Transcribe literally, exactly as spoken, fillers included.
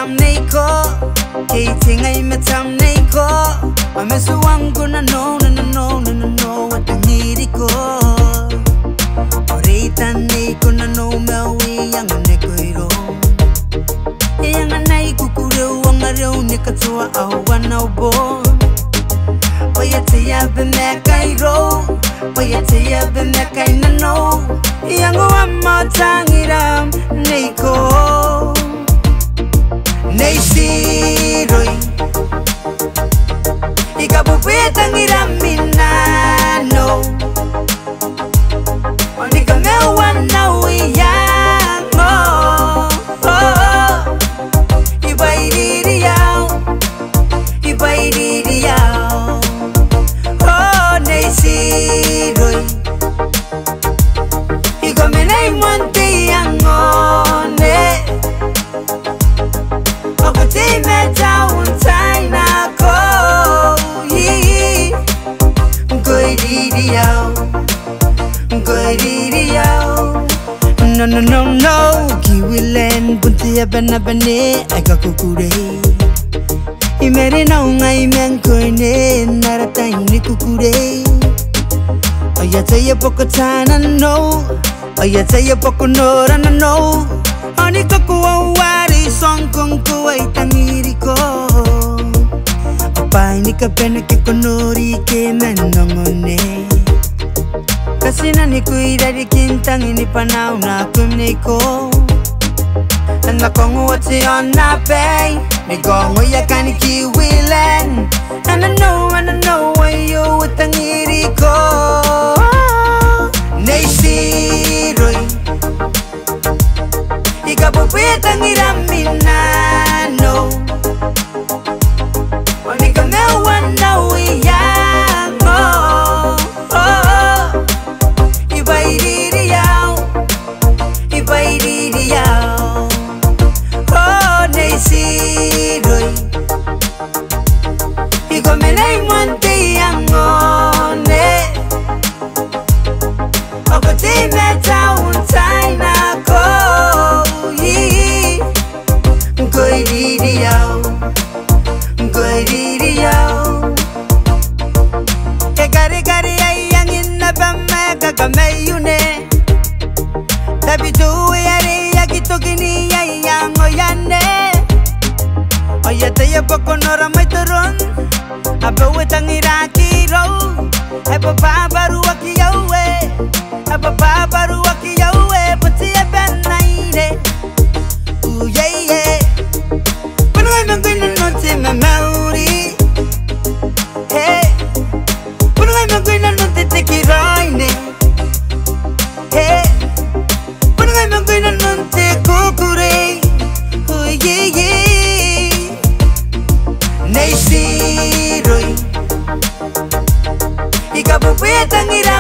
tam nei ko ke tingai me tam nei ko ame suwangu na no na no na no watangiri ko orita nei ko na no mewi yang ne ko iro yang nai kukure wangare ne katua awana bo oya te ya be me kai ro oya te ya be me kai na no yang wa ma tangiram nei ko nei siroi ikabu tangiram minano onika me wana wi yang oh oh ibairi yao ibairi yao oh nei siroi ikomenai monte yangone okuti meta untaina ko yi goiri yao goiri yao no no no no kiwilen buntia bana bane aga kukure imere na ungai men koine narata ni kukure oya teye poko tana no oya teye poko nora na no ani kakuwa wari song kong kuwa itangiri ko opai ni kapena ke konori ke menongone kasina ni kuida di kintang ini panau na kumni ko na kongo wati on na pay ni gongo ya kani kiwilen and I know and I know why you utangiri ko nei siroi ikabu tangiram minano onika me wana wi yang oh oh ibairi yao ibairi yao oh nei siroi ikomenai monte yangone okuti meta untaina ko yi goiri yao goiri yao e gari gari yang inna bamme kakameyune tapi tu yare yakito kini yang oyane oya te ya poko nora mai turun apa wetangira kiro apa baru aki yawe apa baru aki yawe pati benaire ooh yeah yeah when I'm going to not in my memory hey when I'm going to not take it right hey when I'm going to not take kukure ooh yeah yeah nei siroi ikabu tangira